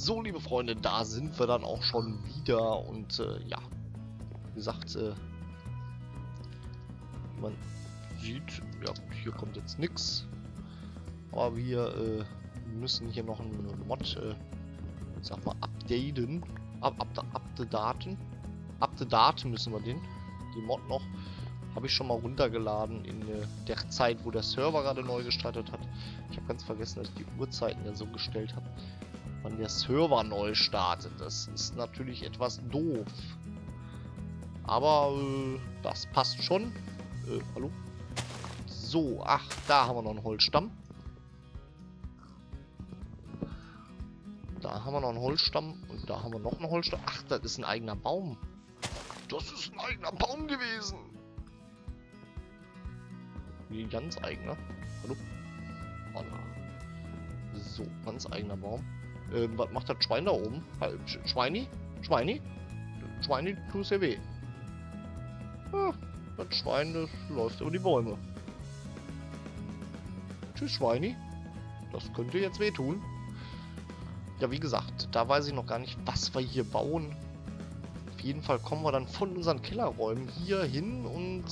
So, liebe Freunde, da sind wir dann auch schon wieder und ja, wie gesagt, man sieht, ja, hier kommt jetzt nichts, aber wir müssen hier noch einen Mod, ich sag mal, updaten, updaten müssen wir die Mod noch, habe ich schon mal runtergeladen in der Zeit, wo der Server gerade neu gestartet hat. Ich habe ganz vergessen, dass ich die Uhrzeiten ja so gestellt habe, wann der Server neu startet. Das ist natürlich etwas doof. Aber das passt schon. Hallo? So, ach, da haben wir noch einen Holzstamm. Da haben wir noch einen Holzstamm und da haben wir noch einen Holzstamm. Ach, das ist ein eigener Baum. Das ist ein eigener Baum gewesen. Wie ganz eigener. Hallo? Oh, so, ganz eigener Baum. Was macht das Schwein da oben? Schweini? Schweini? Schweini tut ja weh. Ah, das Schwein, das läuft über die Bäume. Tschüss, Schweini. Das könnte jetzt wehtun. Ja, wie gesagt, da weiß ich noch gar nicht, was wir hier bauen. Auf jeden Fall kommen wir dann von unseren Kellerräumen hier hin und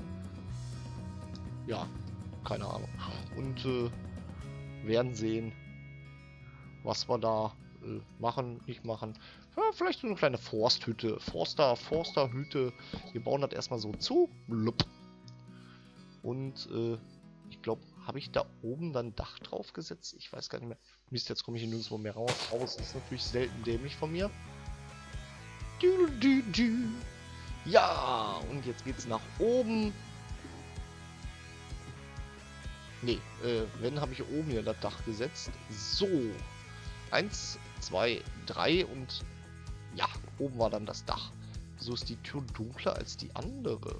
ja, keine Ahnung. Und werden sehen, was wir da machen, nicht machen. Ja, vielleicht so eine kleine Forsthütte. Forsterhütte. Wir bauen das erstmal so zu. Blub. Und ich glaube, habe ich da oben dann Dach drauf gesetzt? Ich weiß gar nicht mehr. Mist, jetzt komme ich hier nirgendwo mehr raus. Raus ist natürlich selten dämlich von mir. Ja, und jetzt geht's nach oben. Nee, wenn habe ich oben hier das Dach gesetzt. So. 1, 2, 3 und ja, oben war dann das Dach. So ist die Tür dunkler als die andere.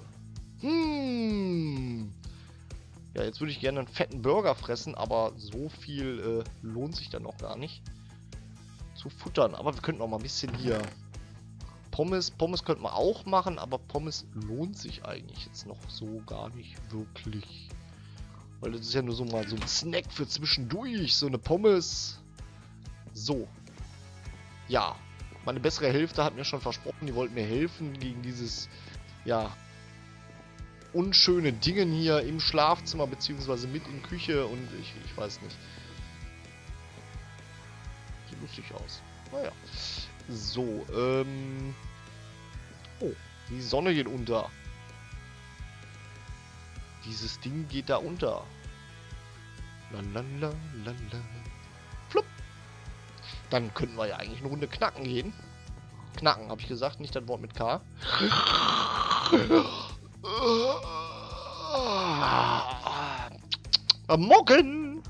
Ja, jetzt würde ich gerne einen fetten Burger fressen, aber so viel lohnt sich dann noch gar nicht zu futtern. Aber wir könnten auch mal ein bisschen hier Pommes könnten wir auch machen, aber Pommes lohnt sich eigentlich jetzt noch so gar nicht wirklich. Weil das ist ja nur so mal so ein Snack für zwischendurch, so eine Pommes. So. Ja. Meine bessere Hälfte hat mir schon versprochen, die wollten mir helfen gegen dieses, ja, unschöne Dingen hier im Schlafzimmer, beziehungsweise mit in Küche und ich weiß nicht. Sieht lustig aus. Naja. So, oh, die Sonne geht unter. Dieses Ding geht da unter. Lalalala. Flupp. Dann könnten wir ja eigentlich eine Runde knacken gehen. Knacken, habe ich gesagt, nicht das Wort mit K. Morgen!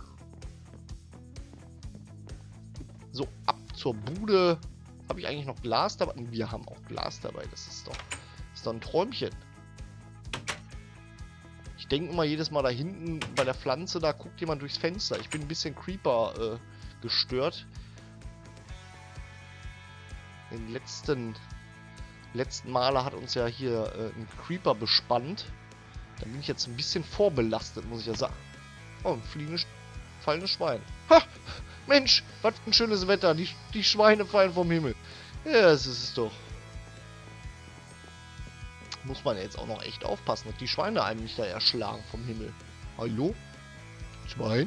So, ab zur Bude. Habe ich eigentlich noch Glas dabei? Wir haben auch Glas dabei. Das ist doch ein Träumchen. Ich denke immer jedes Mal da hinten bei der Pflanze, da guckt jemand durchs Fenster. Ich bin ein bisschen Creeper gestört. Den letzten Male hat uns ja hier ein Creeper bespannt. Da bin ich jetzt ein bisschen vorbelastet, muss ich ja sagen. Oh, ein fallendes Schwein. Ha! Mensch, was für ein schönes Wetter. Die Schweine fallen vom Himmel. Ja, das ist es doch. Muss man jetzt auch noch echt aufpassen, dass die Schweine einem nicht da erschlagen vom Himmel. Hallo? Schwein?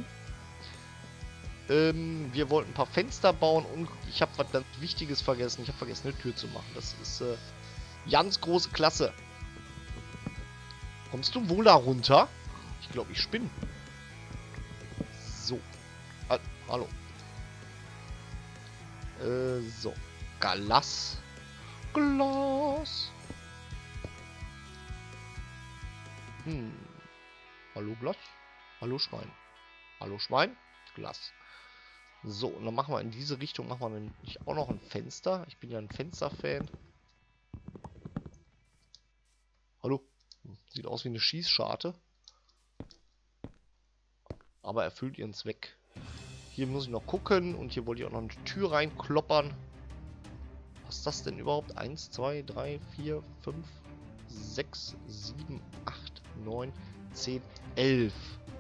Wir wollten ein paar Fenster bauen und ich habe was ganz Wichtiges vergessen. Ich habe vergessen, eine Tür zu machen. Das ist ganz große Klasse. Kommst du wohl da runter? Ich glaube, ich spinne. So. Hallo. So. Glas. Glas. Hallo Glas. Hallo Schwein. Hallo Schwein. Glas. So, und dann machen wir in diese Richtung, machen wir nämlich auch noch ein Fenster. Ich bin ja ein Fenster-Fan. Hallo. Sieht aus wie eine Schießscharte. Aber erfüllt ihren Zweck. Hier muss ich noch gucken und hier wollte ich auch noch eine Tür reinkloppern. Was ist das denn überhaupt? 1, 2, 3, 4, 5, 6, 7, 8, 9, 10, 11.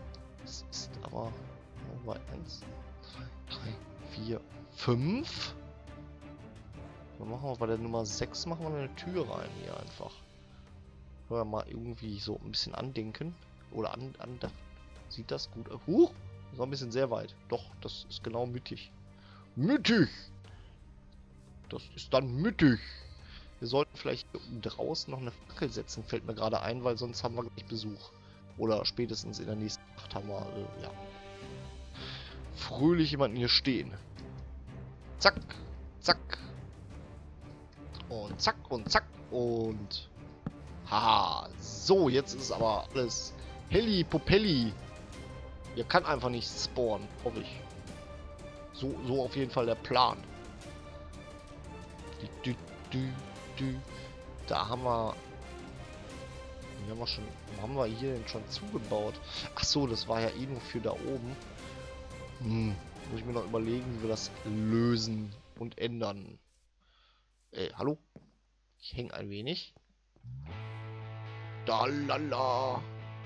Das ist aber... 1, 2, 3, 4, 5. Dann machen wir bei der Nummer 6 machen wir eine Tür rein hier einfach. Können wir mal irgendwie so ein bisschen andenken. Oder sieht das gut aus? Huch! Das ist noch ein bisschen sehr weit. Doch, das ist genau mittig. Mittig! Das ist dann mittig. Wir sollten vielleicht draußen noch eine Fackel setzen, fällt mir gerade ein, weil sonst haben wir gleich Besuch. Oder spätestens in der nächsten Nacht haben wir, ja, fröhlich jemanden hier stehen. Zack, zack. Und zack und zack und... Haha, so, jetzt ist aber alles Helli Popelli. Hier kann einfach nicht spawnen, hoffe ich. So auf jeden Fall der Plan. Da haben wir... Haben wir hier denn schon zugebaut? Ach so, das war ja eh nur für da oben. Muss ich mir noch überlegen, wie wir das lösen und ändern. Hallo? Ich hänge ein wenig. Da lala.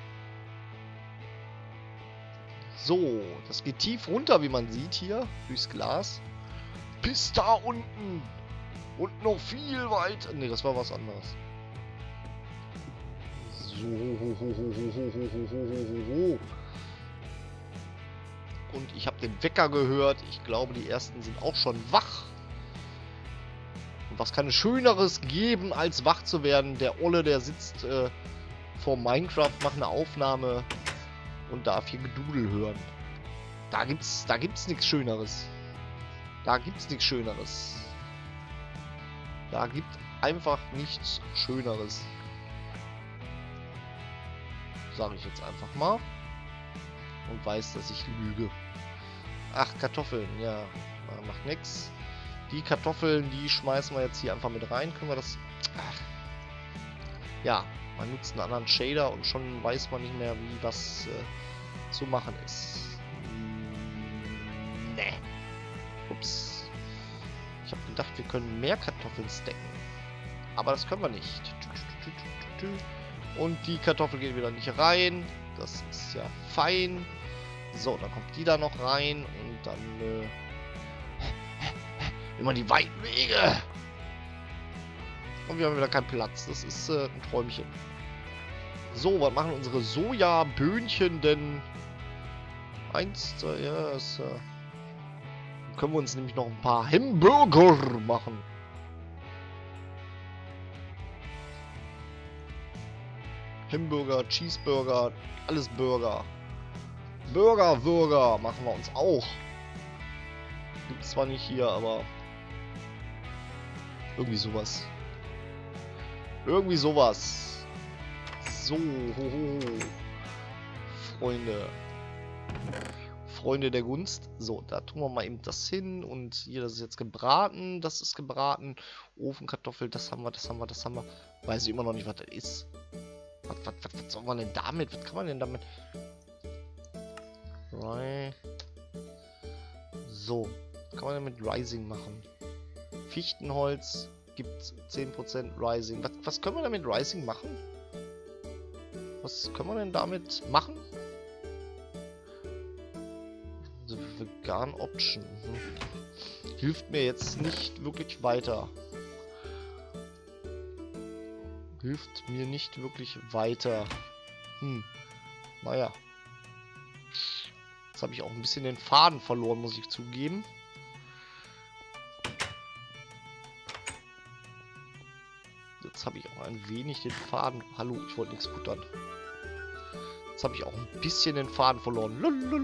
So, das geht tief runter, wie man sieht hier, durchs Glas. Bis da unten. Und noch viel weiter. Ne, das war was anderes. So. Und ich habe den Wecker gehört. Ich glaube, die ersten sind auch schon wach. Und was kann es Schöneres geben, als wach zu werden? Der Olle, der sitzt vor Minecraft, macht eine Aufnahme und darf hier Gedudel hören. Da gibt's nichts Schöneres. Da gibt's nichts Schöneres. Da gibt einfach nichts Schöneres. Sage ich jetzt einfach mal. Und weiß, dass ich lüge. Ach, Kartoffeln, ja. Macht nix. Die Kartoffeln, die schmeißen wir jetzt hier einfach mit rein. Können wir das... Ach. Ja, man nutzt einen anderen Shader und schon weiß man nicht mehr, wie was zu machen ist. Nee. Ups. Ich habe gedacht, wir können mehr Kartoffeln stacken. Aber das können wir nicht. Und die Kartoffel geht wieder nicht rein. Das ist ja fein. So, dann kommt die da noch rein. Und dann immer die weiten Wege. Und wir haben wieder keinen Platz. Das ist ein Träumchen. So, was machen unsere Sojaböhnchen denn? 1, 2, ja, ist... Dann können wir uns nämlich noch ein paar Hamburger machen. Hamburger, Cheeseburger, alles Burger. Burger machen wir uns auch. Gibt zwar nicht hier, aber irgendwie sowas. Irgendwie sowas. So, hoho. Freunde der Gunst. So, da tun wir mal eben das hin. Und hier, das ist jetzt gebraten. Das ist gebraten. Ofenkartoffel, das haben wir. Weiß ich immer noch nicht, was das ist. Was soll man denn damit? Was kann man denn damit? Right. So, was kann man denn mit Rising machen? Fichtenholz gibt 10% Rising. Was können wir denn mit Rising machen? Was können wir denn damit machen? The Vegan Option. Hilft mir jetzt nicht wirklich weiter. Hilft mir nicht wirklich weiter. Naja. Jetzt habe ich auch ein bisschen den Faden verloren, muss ich zugeben. Jetzt habe ich auch ein wenig den Faden... Hallo, ich wollte nichts futtern. Jetzt habe ich auch ein bisschen den Faden verloren.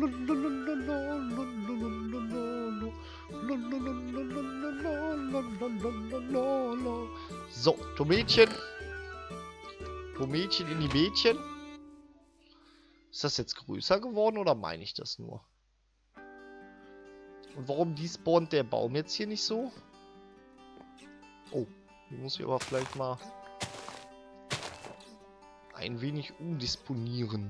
So, Tomätchen. Tomätchen in die Mädchen. Ist das jetzt größer geworden oder meine ich das nur? Und warum despawnt der Baum jetzt hier nicht so? Oh, hier muss ich aber vielleicht mal ein wenig umdisponieren.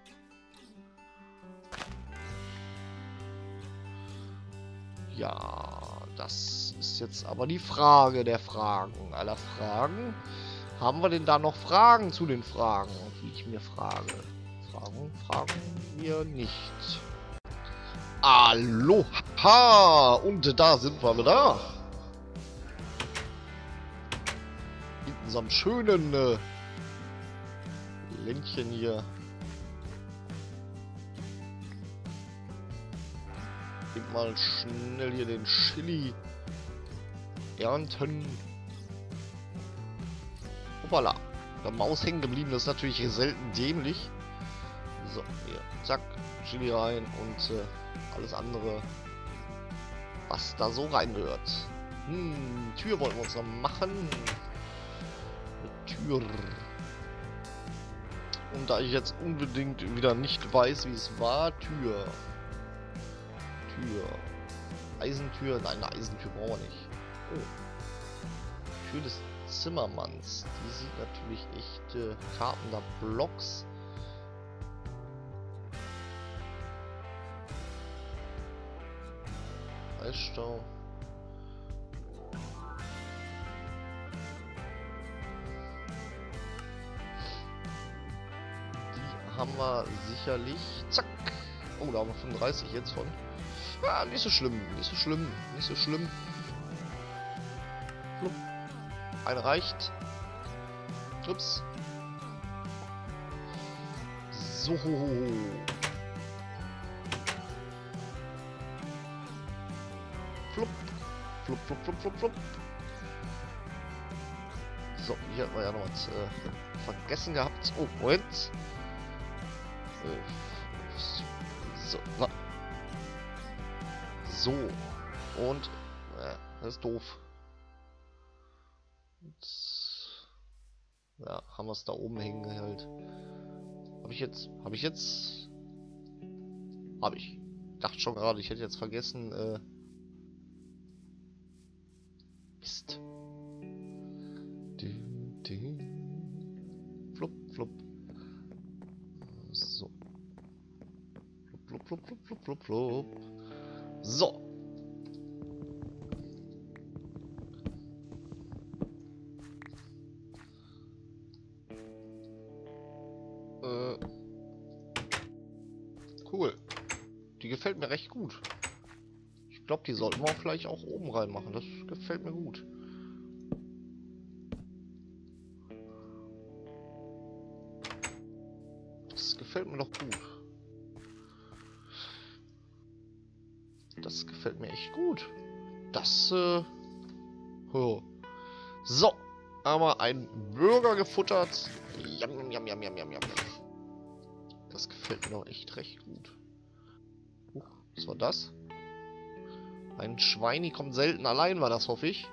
Ja, das ist jetzt aber die Frage der Fragen. Aller Fragen. Haben wir denn da noch Fragen zu den Fragen, die ich mir frage? Fragen wir nicht. Aloha! Und da sind wir wieder. In unserem schönen Ländchen hier. Gib mal schnell hier den Chili ernten. Hoppala. Der Maus hängen geblieben, das ist natürlich selten dämlich. So, hier, zack, Chili rein und alles andere, was da so reingehört. Tür wollten wir uns noch machen. Eine Tür. Und da ich jetzt unbedingt wieder nicht weiß, wie es war, Tür. Eisentür, nein, eine Eisentür brauchen wir nicht. Oh. Tür des Zimmermanns. Die sieht natürlich echt Karten Blocks. Eisstau. Die haben wir sicherlich. Zack. Oh, da haben wir 35 jetzt von. Ah, nicht so schlimm, nicht so schlimm, nicht so schlimm. Flupp. Eine reicht. Ups. So. Flupp. Flupp, flupp, flupp, flupp, flupp. So, hier hat man ja noch was vergessen gehabt. Oh, Moment. So, na. So. Und das ist doof. Und, ja, haben wir es da oben hängen halt. Habe ich. Dachte schon gerade, ich hätte jetzt vergessen, Mist. Flupp, flupp. So. Flupp, flupp, flupp, flupp, flupp, flupp. So. Cool. Die gefällt mir recht gut. Ich glaube, die sollten wir vielleicht auch oben reinmachen. Das gefällt mir gut. Das gefällt mir doch gut. Das gefällt mir echt gut. Das, oh. So. Aber ein Burger gefuttert. Jam, jam, jam, jam, jam, jam. Das gefällt mir doch echt recht gut. Was war das? Ein Schweini kommt selten allein, war das, hoffe ich.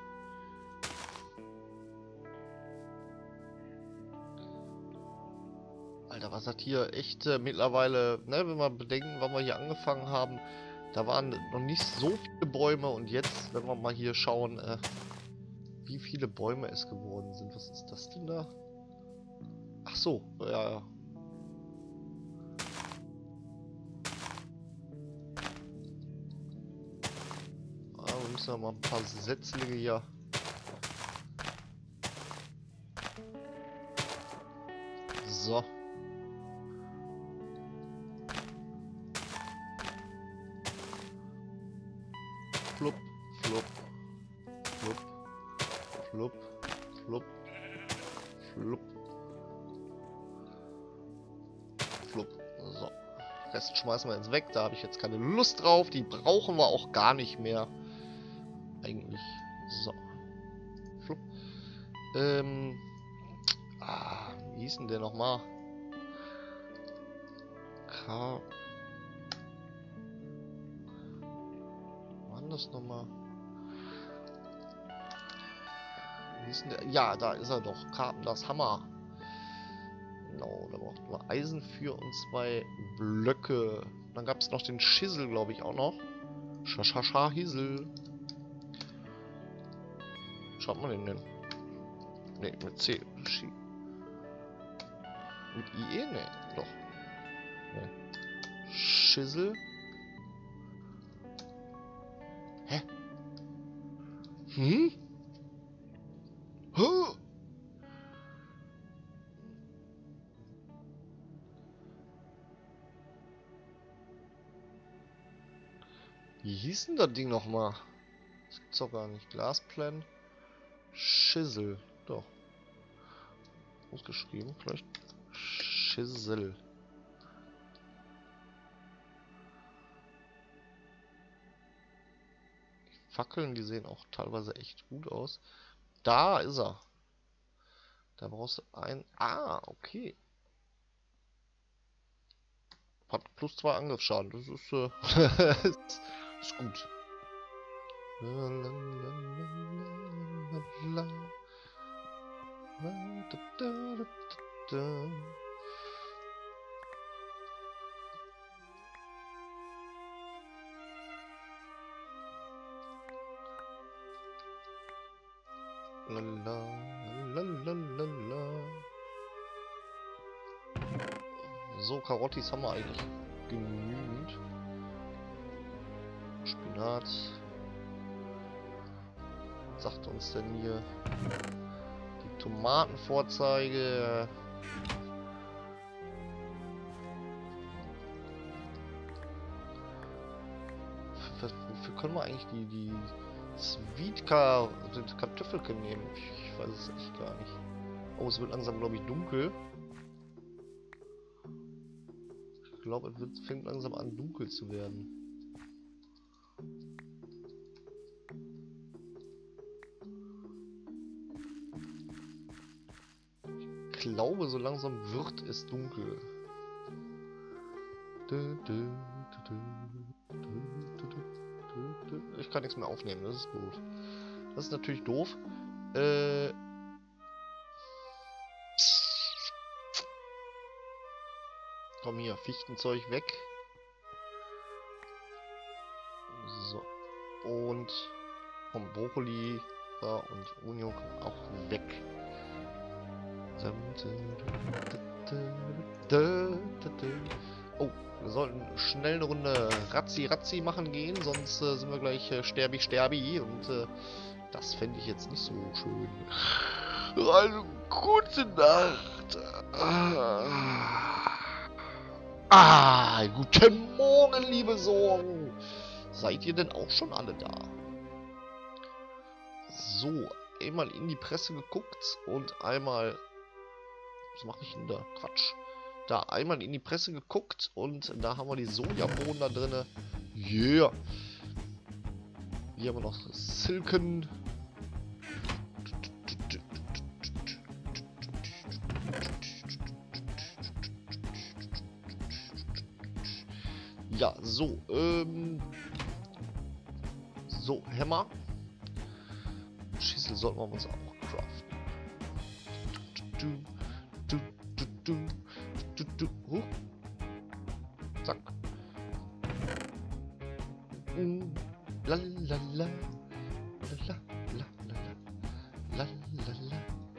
Alter, was hat hier echt mittlerweile, ne, wenn wir bedenken, wann wir hier angefangen haben, da waren noch nicht so viele Bäume und jetzt, wenn wir mal hier schauen, wie viele Bäume es geworden sind. Was ist das denn da? Ach so, ja. Wir müssen ja mal ein paar Setzlinge hier. So. Flupp, flupp, flupp, flupp, flupp, flupp, flupp. So. Rest schmeißen wir jetzt weg. Da habe ich jetzt keine Lust drauf. Die brauchen wir auch gar nicht mehr. Eigentlich. So. Flupp. Wie hieß denn der nochmal? K. Wann das nochmal? Wie hieß denn der? Ja, da ist er doch. Das Hammer. Genau, da brauchten wir Eisen für und 2 Blöcke. Dann gab es noch den Schissel, glaube ich, auch noch. Hissel. Schaut man den denn? Ne, mit C. Mit IE? Ne, doch. Nee. Schissel. Hä? Hm? Huh? Wie hieß denn das Ding nochmal? Das gibt's doch gar nicht. Glasplan. Schissel. Doch. ausgeschrieben. Vielleicht Schissel. Die Fackeln, die sehen auch teilweise echt gut aus. Da ist er. Da brauchst du ein... Ah, okay. Hat plus 2 Angriffsschaden. Das ist, ist gut. So, Karottis haben wir eigentlich genügend. Spinat. Was sagt uns denn hier die Tomatenvorzeige? Wofür können wir eigentlich die Kartoffelchen nehmen? Ich weiß es echt gar nicht. Oh, es wird langsam, glaube ich, dunkel. Ich glaube, es fängt langsam an, dunkel zu werden. Ich glaube, so langsam wird es dunkel. Ich kann nichts mehr aufnehmen, das ist gut. Das ist natürlich doof. Komm hier, Fichtenzeug weg. So. Und komm, Brokkoli da und Union auch weg. Oh, wir sollten schnell eine Runde Razzi machen gehen, sonst sind wir gleich sterbi und das fände ich jetzt nicht so schön. Also, gute Nacht. Guten Morgen, liebe Sorgen. Seid ihr denn auch schon alle da? So, einmal in die Presse geguckt und einmal... Was mache ich denn da? Quatsch. Da einmal in die Presse geguckt und da haben wir die Sojabohnen da drinne. Yeah. Hier haben wir noch Silken. Ja, so, so, Hämmer. Schießel sollten wir uns auch craften. Zack. La la la. La la la la. La la la.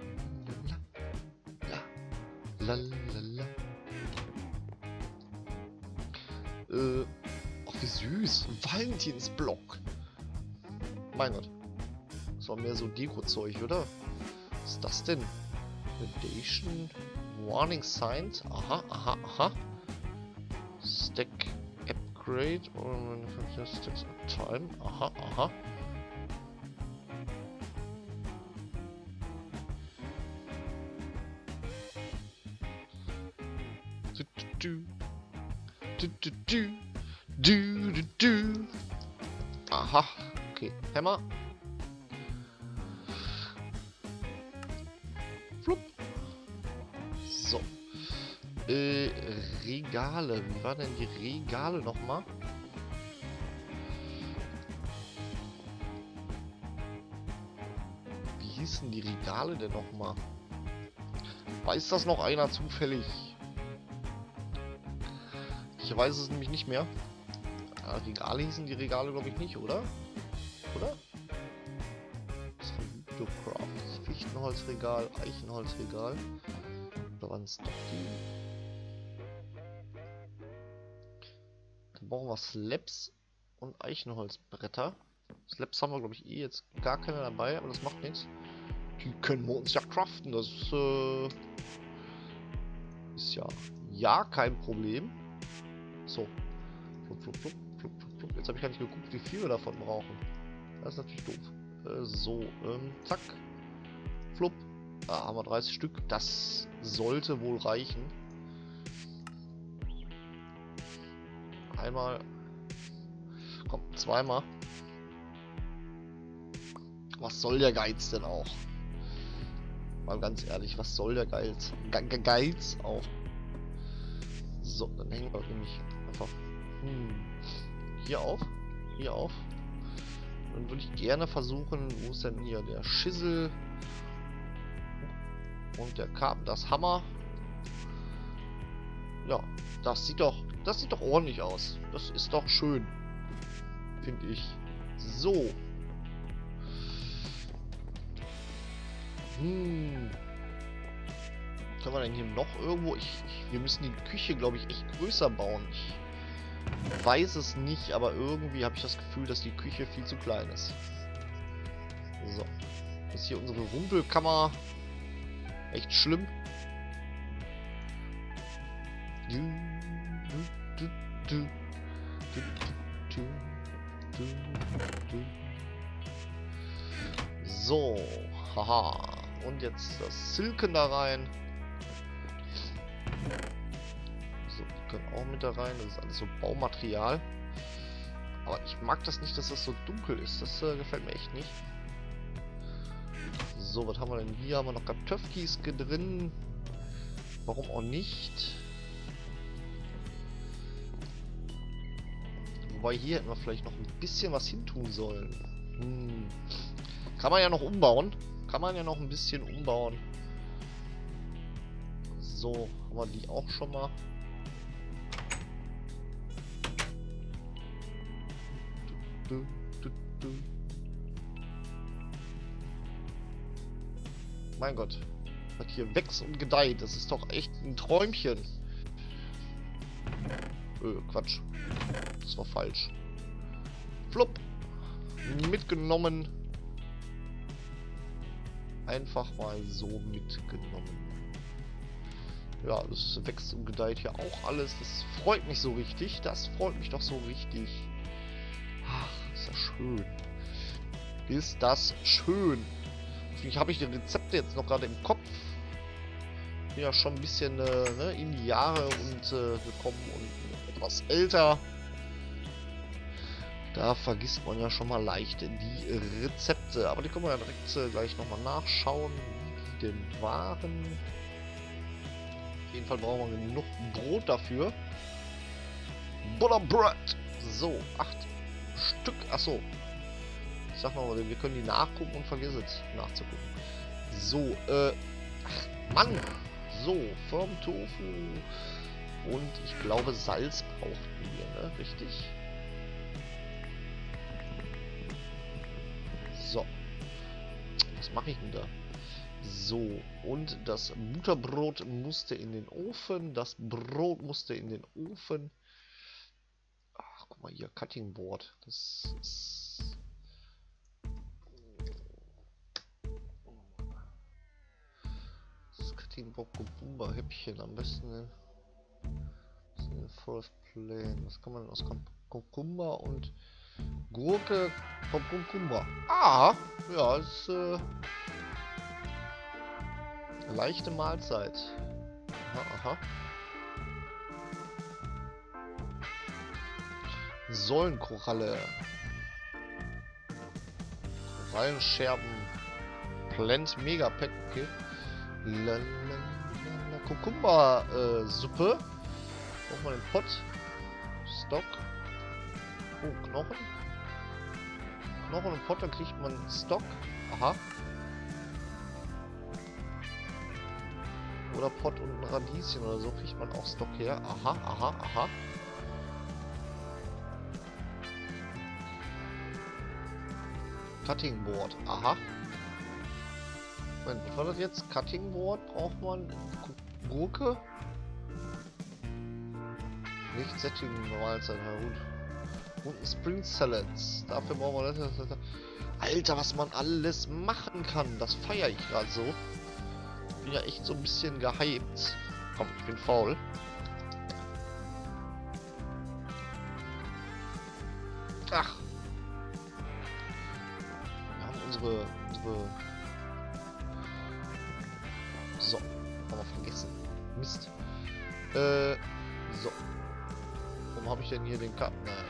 La la la. Ach wie süß. Ein Valentinsblock. Mein Gott. Das war mehr so Deko-Zeug, oder? Was ist das denn? Validation. Warning Signs. Aha, aha, aha. Stack Upgrade. Or Stacks Time. Aha, aha. Aha, okay. Hammer. Flupp. So. Regale. Wie waren denn die Regale nochmal? Wie hießen die Regale denn nochmal? Weiß das noch einer zufällig? Ich weiß es nämlich nicht mehr. Regale hießen die Regale, glaube ich, nicht, oder? Oder? Craft. Fichtenholzregal, Eichenholzregal. Oder waren es doch die? Dann brauchen wir Slabs und Eichenholzbretter. Slabs haben wir, glaube ich, jetzt gar keine dabei, aber das macht nichts. Die können wir uns ja craften. Das ist ja kein Problem. So. Flup, flup, flup, flup, flup, flup. Jetzt habe ich gar nicht geguckt, wie viel wir davon brauchen. Das ist natürlich doof. So, zack. Flup. Da haben wir 30 Stück. Das sollte wohl reichen. Einmal. Komm, zweimal. Was soll der Geiz denn auch? Mal ganz ehrlich, was soll der Geiz? Geiz auch. So, dann hängen wir nämlich einfach hier auf. Hier auf. Dann würde ich gerne versuchen, wo ist denn hier der Schissel und der das Hammer. Ja, das sieht doch ordentlich aus. Das ist doch schön, finde ich. So. Können wir denn hier noch irgendwo? Wir müssen die Küche, glaube ich, echt größer bauen. Ich weiß es nicht, aber irgendwie habe ich das Gefühl, dass die Küche viel zu klein ist. So. Das ist hier unsere Rumpelkammer. Echt schlimm. So. Haha. Und jetzt das Silken da rein. So, die können auch mit da rein. Das ist alles so Baumaterial. Aber ich mag das nicht, dass das so dunkel ist. Das gefällt mir echt nicht. So, was haben wir denn hier? Haben wir noch Kartoffelkis drin? Warum auch nicht? Wobei hier hätten wir vielleicht noch ein bisschen was hintun sollen. Kann man ja noch umbauen. Kann man ja noch ein bisschen umbauen. So, haben wir die auch schon mal. Mein Gott. Was hier wächst und gedeiht. Das ist doch echt ein Träumchen. Quatsch. Das war falsch. Flupp. Mitgenommen. Einfach mal so mitgenommen. Ja, das wächst und gedeiht hier auch alles. Das freut mich so richtig. Das freut mich doch so richtig. Ach, ist das schön. Ist das schön. Deswegen habe ich die Rezepte jetzt noch gerade im Kopf. Bin ja schon ein bisschen in die Jahre und gekommen und etwas älter. Da vergisst man ja schon mal leicht die Rezepte. Aber die können wir ja direkt gleich nochmal nachschauen, wie die denn waren. Auf jeden Fall brauchen wir genug Brot dafür. Butterbrot. So, 8 Stück. Achso. Ich sag mal, wir können die nachgucken und vergiss es nachzugucken. So, ach, Mann. So, Firmentofu. Und ich glaube, Salz brauchten wir, ne? Richtig? So. Was mache ich denn da? So, und das Butterbrot musste in den Ofen. Das Brot musste in den Ofen. Ach, guck mal hier, Cutting Board. Das ist... Das Cutting Board Kukumba Häppchen am besten. Forest Plain. Was kann man denn aus Kukumba und Gurke vom Kukumba? Ah, ja, ist leichte Mahlzeit. Aha, aha. Säulenkoralle. Korallenscherben. Plant Mega Pack. Okay. Kukumba-Suppe. Brauchen wir den Pot. Stock. Oh, Knochen. Knochen und Pot, dann kriegt man Stock. Aha. Oder Pot und ein Radieschen oder so kriegt man auch Stock her. Aha, aha, aha. Cutting Board. Aha. Moment, was war das jetzt? Cutting Board braucht man. Gurke. Nicht sättigende Mahlzeit, na gut. Und ein Spring Salads. Dafür brauchen wir das. Alter, was man alles machen kann. Das feiere ich gerade so. Bin ja echt so ein bisschen gehypt. Komm, ich bin faul. Ach. Wir haben unsere nochmal vergessen. Mist. So. Warum habe ich denn hier den Karten? Naja.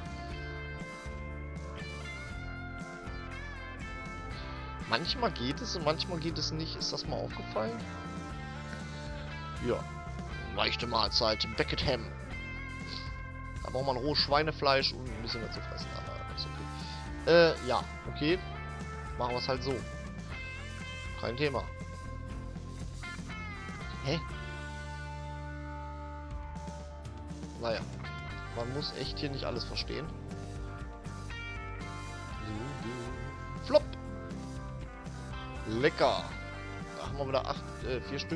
Manchmal geht es und manchmal geht es nicht. Ist das mal aufgefallen? Ja. Leichte Mahlzeit. Beckett Ham. Da braucht man rohes Schweinefleisch und ein bisschen was zu fressen. Aber das ist okay. Ja. Okay. Machen wir es halt so. Kein Thema. Hä? Naja. Man muss echt hier nicht alles verstehen. Flop! Lecker! Da haben wir wieder 4 Stück.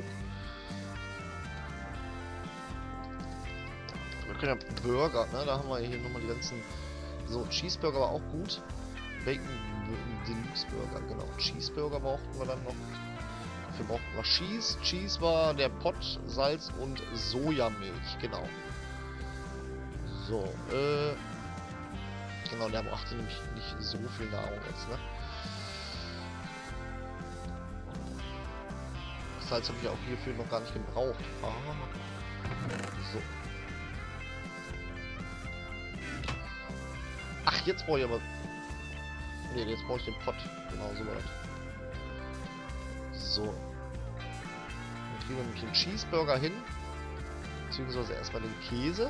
Wir können ja Burger, ne? Da haben wir hier nochmal die ganzen... So, Cheeseburger war auch gut. Bacon Deluxe Burger, genau. Cheeseburger brauchten wir dann noch. Dafür brauchten wir Cheese. Cheese war der Pot, Salz und Sojamilch, genau. So, genau, der brachte nämlich nicht so viel Nahrung jetzt, ne? Salz habe ich auch hierfür noch gar nicht gebraucht. Ah. So. Ach, jetzt brauche ich aber... Ne, jetzt brauche ich den Pot. Genau, so war das. So. Dann kriegen wir nämlich den Cheeseburger hin. Beziehungsweise erstmal den Käse.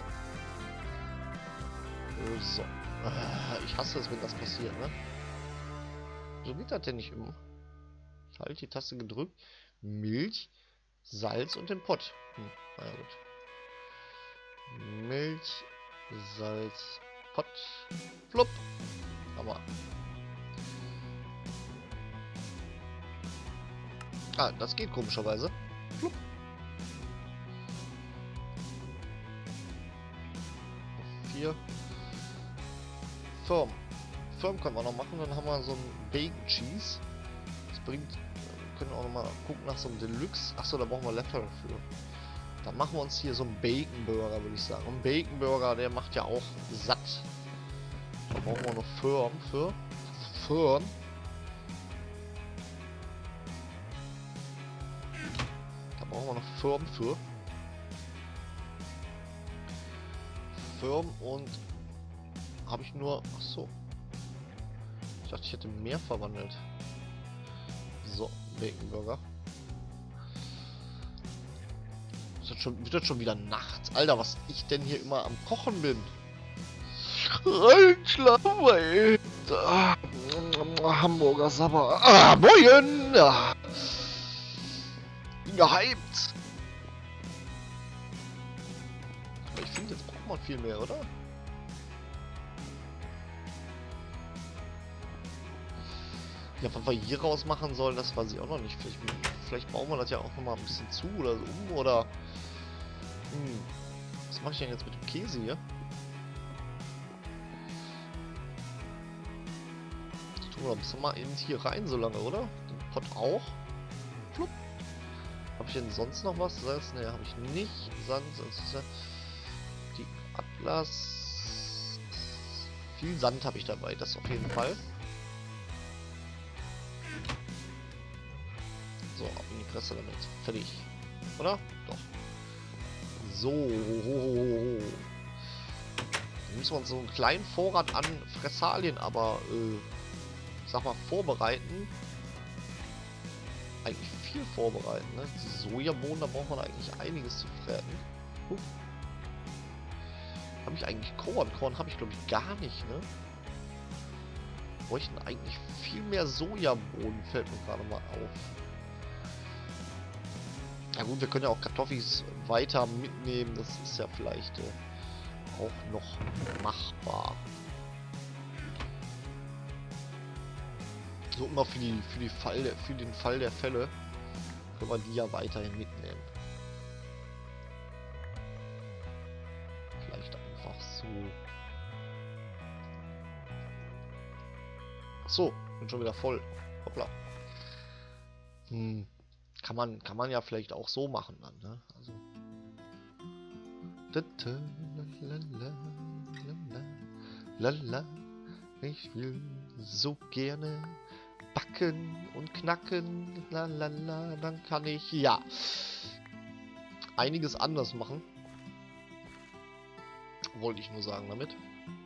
So. Ich hasse es, wenn das passiert, ne? So geht das denn nicht immer. Ich halte die Taste gedrückt. Milch, Salz und den Pott. Na ja, gut. Milch, Salz, Pott. Flupp. Aber. Ah, das geht komischerweise. Flupp. Hier. Firm. Firm können wir noch machen, dann haben wir so ein Bacon Cheese. Das bringt. Wir können auch noch mal gucken nach so einem Deluxe. Achso, da brauchen wir Letter für. Dann machen wir uns hier so einen Bacon Burger, würde ich sagen. Und Bacon Burger, der macht ja auch satt. Da brauchen wir noch Firm für. Firm. Da brauchen wir noch Firm für. Firm und habe ich nur. Achso. Ich dachte, ich hätte mehr verwandelt. So, Bacon Burger. Wird das schon wieder nachts? Alter, was ich denn hier immer am Kochen bin. Reinschlafen, ey. Hamburger Sabber. Ah, moin! Ja. Gehypt. Aber ich finde, jetzt braucht man viel mehr, oder? Ja, was wir hier raus machen sollen, das weiß ich auch noch nicht. Vielleicht bauen wir das ja auch noch mal ein bisschen zu oder so um, oder... Was mache ich denn jetzt mit dem Käse hier? Das tun wir ein bisschen mal eben hier rein so lange, oder? Den Pott auch. Flupp. Habe ich denn sonst noch was? Salz? Ne, habe ich nicht. Sand, die Atlas... Viel Sand habe ich dabei, das auf jeden Fall. So, ab in die Presse damit. Fertig. Oder? Doch. So. Dann müssen wir uns so einen kleinen Vorrat an Fressalien aber, sag mal, vorbereiten. Eigentlich viel vorbereiten, ne? Die Sojabohnen, da braucht man eigentlich einiges zu fressen. Habe ich eigentlich Korn? Korn habe ich, glaube ich, gar nicht, ne? Bräuchten eigentlich viel mehr Sojabohnen, fällt mir gerade mal auf. Ja gut, wir können ja auch Kartoffels weiter mitnehmen, das ist ja vielleicht auch noch machbar. So immer für den Fall der Fälle können wir die ja weiterhin mitnehmen. Vielleicht einfach so. Achso, bin schon wieder voll. Hoppla. Kann man ja vielleicht auch so machen dann, ne? Also. Ich will so gerne backen und knacken. Dann kann ich. Ja. einiges anders machen. Wollte ich nur sagen damit.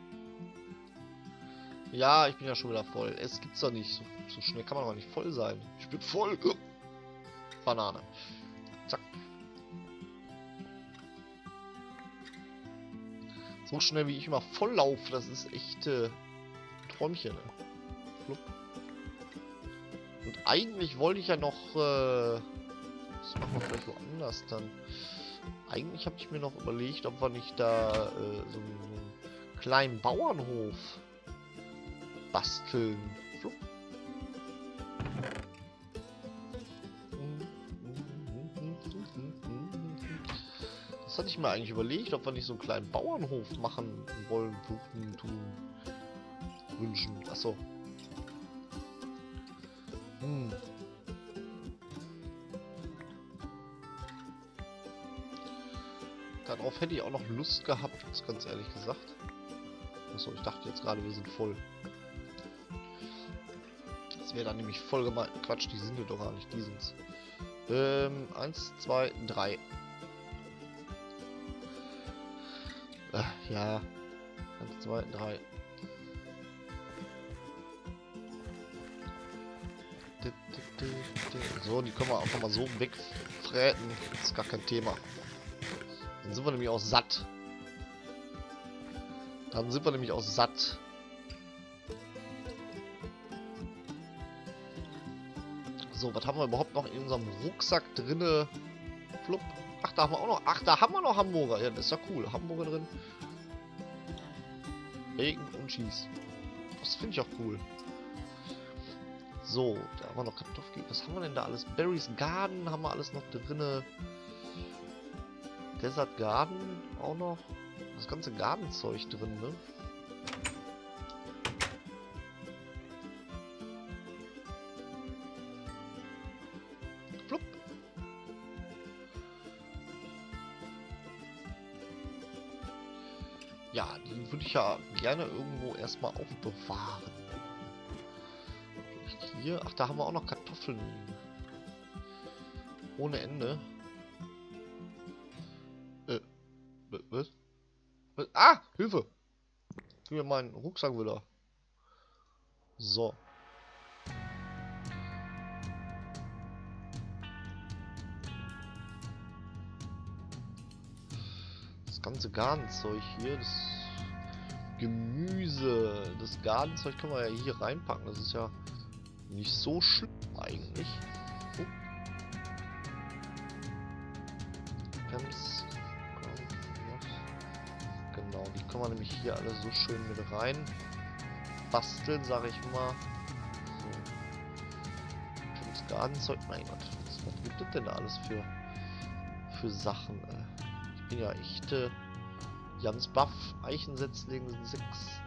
Ja, ich bin ja schon wieder voll. Es gibt's doch nicht. So schnell kann man doch nicht voll sein. Ich bin voll. Banane. Zack. So schnell wie ich immer voll laufe, das ist echt Träumchen. Ne? Flupp. Und eigentlich wollte ich ja noch, das machen wir vielleicht woanders dann. Eigentlich habe ich mir noch überlegt, ob wir nicht da so einen kleinen Bauernhof basteln. Flupp. Das hatte ich mir eigentlich überlegt, ob wir nicht so einen kleinen Bauernhof machen wollen, wünschen. Achso. Darauf hätte ich auch noch Lust gehabt, ganz ehrlich gesagt. Achso, ich dachte jetzt gerade, wir sind voll. Das wäre dann nämlich voll gemein. Quatsch, die sind ja doch gar nicht, die sind's. 1, 2, 3. Ja. 1, 2, 3. So, die können wir auch mal so wegfräten. Das ist gar kein Thema. Dann sind wir nämlich auch satt. So, was haben wir überhaupt noch in unserem Rucksack drinne? Flupp. Ach, da haben wir auch noch. Ach, da haben wir noch Hamburger. Ja, das ist ja cool. Hamburger drin. Bacon und Cheese. Das finde ich auch cool. So, da haben wir noch Kartoffeln. Was haben wir denn da alles? Barry's Garden haben wir alles noch drinne. Desert Garden auch noch. Das ganze Gartenzeug drin, ne? Flupp. Ja, die würde ich ja gerne irgendwo erstmal aufbewahren. Vielleicht hier. Ach, da haben wir auch noch Kartoffeln. Ohne Ende. Was? Ah! Hilfe! Gib mir meinen Rucksack wieder. So. Das ganze Gartenzeug hier, das Gemüse, das Gartenzeug können wir ja hier reinpacken. Das ist ja nicht so schlimm eigentlich. Genau, die können wir nämlich hier alle so schön mit rein basteln, sage ich mal. So. Das Gartenzeug, mein Gott, was gibt es denn da alles für Sachen? Ich bin ja echt ganz baff. Eichensetzling 6,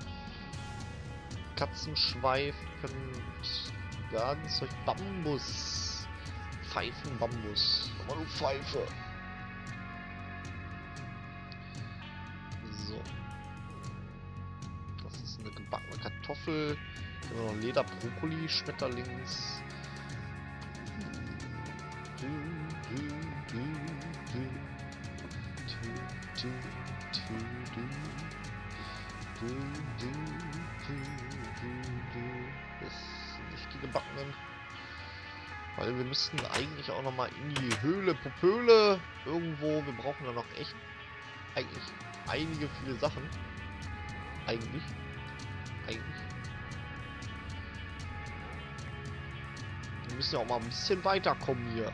Katzenschweif, Gartenzeug, Bambus, Pfeifenbambus. Aber du Pfeife. So. Das ist eine gebackene Kartoffel. Dann haben wir noch Lederbrokkoli, Schmetterlings. Das sind nicht die gebackenen. Weil wir müssten eigentlich auch noch mal in die Höhle Popöle irgendwo. Wir brauchen da noch echt eigentlich einige viele Sachen. Eigentlich. Wir müssen ja auch mal ein bisschen weiterkommen hier.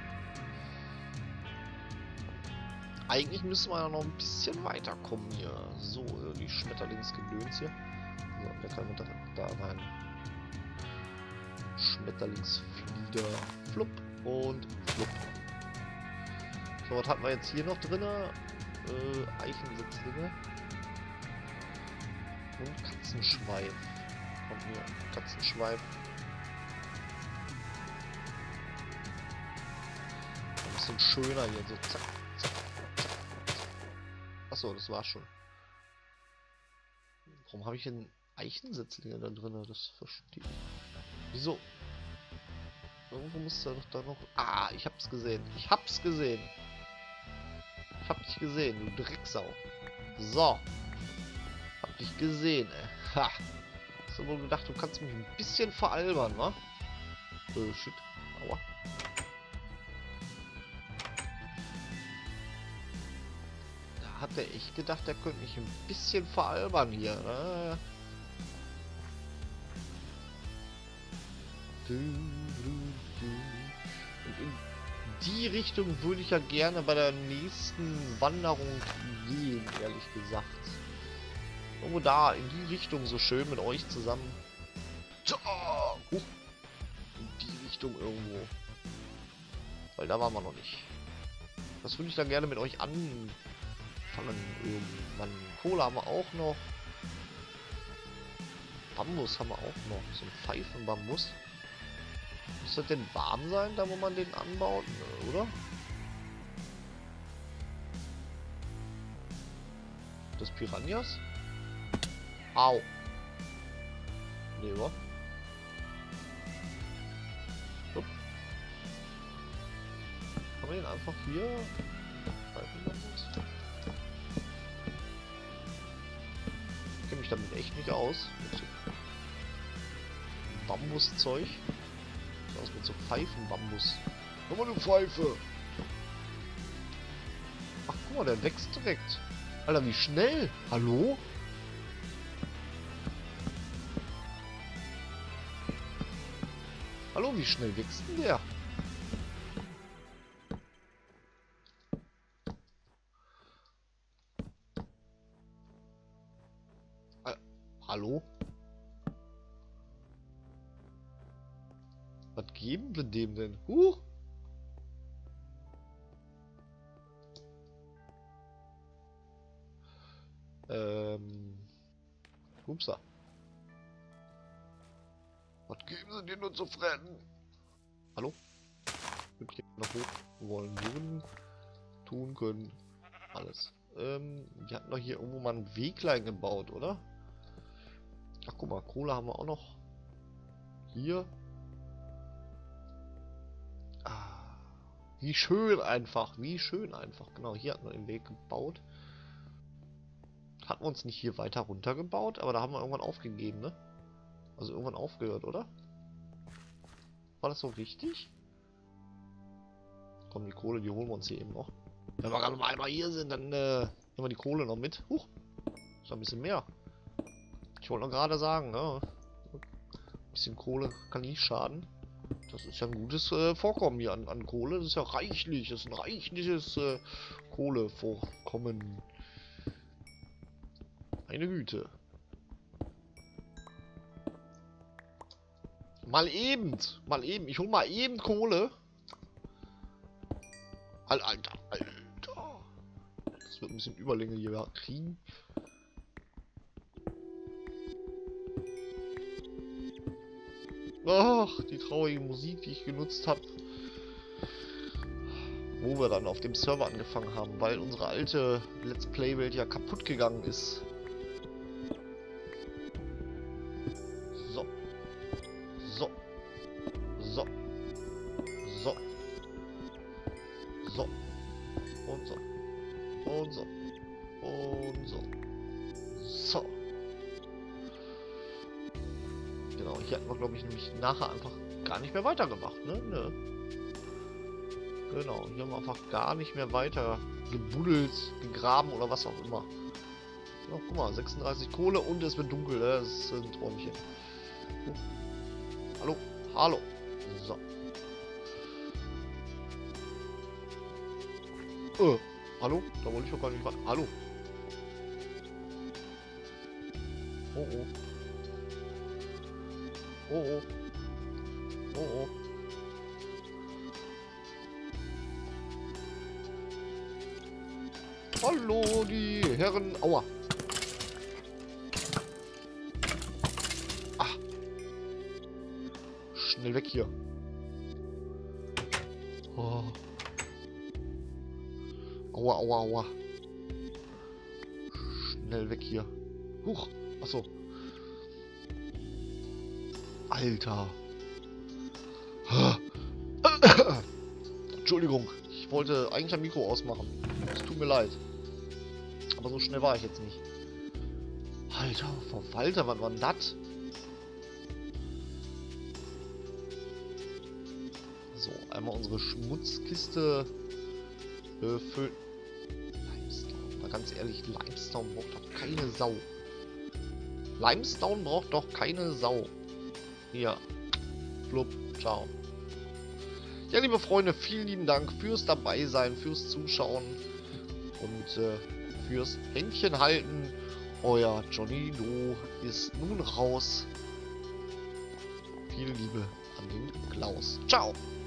Eigentlich müssen wir ja noch ein bisschen weiterkommen hier. So, die Schmetterlingsgedöns hier. So, der kann mit da rein. Schmetterlingsflieder. Flupp und flupp. So, was hatten wir jetzt hier noch drin? Eichensetzlinge. Und Katzenschweif. Kommt hier. Katzenschweif. Ein bisschen schöner hier. So, zack, zack, zack. Achso, das war's schon. Warum habe ich denn Eichensetzlinge da drin? Das verstehe ich. Wieso? Irgendwo muss da doch da noch... Ah, ich hab's gesehen. hab dich gesehen, du Drecksau. So. Hab dich gesehen, ey. Ha. Hast du wohl gedacht, du kannst mich ein bisschen veralbern, wa? Shit. Aua. Da hat er echt gedacht, er könnte mich ein bisschen veralbern hier, ne? Und in die Richtung würde ich ja gerne bei der nächsten Wanderung gehen, ehrlich gesagt. Irgendwo da, in die Richtung, so schön mit euch zusammen. In die Richtung irgendwo. Weil da waren wir noch nicht. Das würde ich dann gerne mit euch anfangen irgendwann. Kohle haben wir auch noch. Bambus haben wir auch noch. So ein Pfeifenbambus. Muss das denn warm sein, da wo man den anbaut? Nö, oder? Das Piranhas? Au. Nee, wa? So. Kann man den einfach hier Pfeifenbambus? Ich kenne mich damit echt nicht aus. Mit so Bambuszeug. Aus mit so Pfeifenbambus. Guck mal, du Pfeife! Ach, guck mal, der wächst direkt. Alter, wie schnell! Hallo? Hallo, wie schnell wächst denn der? Hallo? Was geben wir dem denn? Upsa. Was geben sie denn nur zu fressen? Hallo? Wir gehen nach hoch. Wollen würden. Tun können. Alles. Wir hatten doch hier irgendwo mal ein Weglein gebaut, oder? Ach, guck mal, Kohle haben wir auch noch. Hier. Wie schön einfach, wie schön einfach. Genau, hier hatten wir den Weg gebaut. Hatten wir uns nicht hier weiter runter gebaut, aber da haben wir irgendwann aufgegeben, ne? Also irgendwann aufgehört, oder? War das so richtig? Komm, die Kohle, die holen wir uns hier eben noch. Wenn wir gerade mal einmal hier sind, dann nehmen wir die Kohle noch mit. Huch, ist ein bisschen mehr. Ich wollte noch gerade sagen, ne? Ein bisschen Kohle kann nicht schaden. Das ist ja ein gutes Vorkommen hier an Kohle. Das ist ja reichlich. Das ist ein reichliches Kohlevorkommen. Meine Güte. Mal eben. Mal eben. Ich hol mal eben Kohle. Alter. Das wird ein bisschen Überlänge hier kriegen. Ach, die traurige Musik, die ich genutzt habe. Wo wir dann auf dem Server angefangen haben, weil unsere alte Let's Play-Welt ja kaputt gegangen ist. So. So. So. So. So. Und so. Und so. Und so. So. Genau, hier hatten wir, glaube ich, nämlich nachher einfach gar nicht mehr weitergemacht, ne? Nö. Genau, hier haben wir einfach gar nicht mehr weiter gebuddelt, gegraben oder was auch immer. Ja, guck mal, 36 Kohle und es wird dunkel, das ist ein Träumchen. Hallo, hallo. So. Hallo? Da wollte ich doch gar nicht warten. Hallo. Oh oh. Oh oh. Oh oh. Hallo, die Herren. Aua. Ah. Schnell weg hier. Oh. Aua, aua, aua. Schnell weg hier. Huch. Achso. Alter. Entschuldigung. Ich Ich wollte eigentlich ein Mikro ausmachen. Es tut mir leid. Aber so schnell war ich jetzt nicht. Alter, Verwalter, wann war denn das? So, einmal unsere Schmutzkiste füllen. Limestone, mal ganz ehrlich, Limestone braucht doch keine Sau. Limestone braucht doch keine Sau. Hier. Blub, ciao. Ja, liebe Freunde, vielen lieben Dank fürs Dabeisein, fürs Zuschauen und fürs Händchen halten. Euer Johnny No ist nun raus. Viel Liebe an den Klaus. Ciao.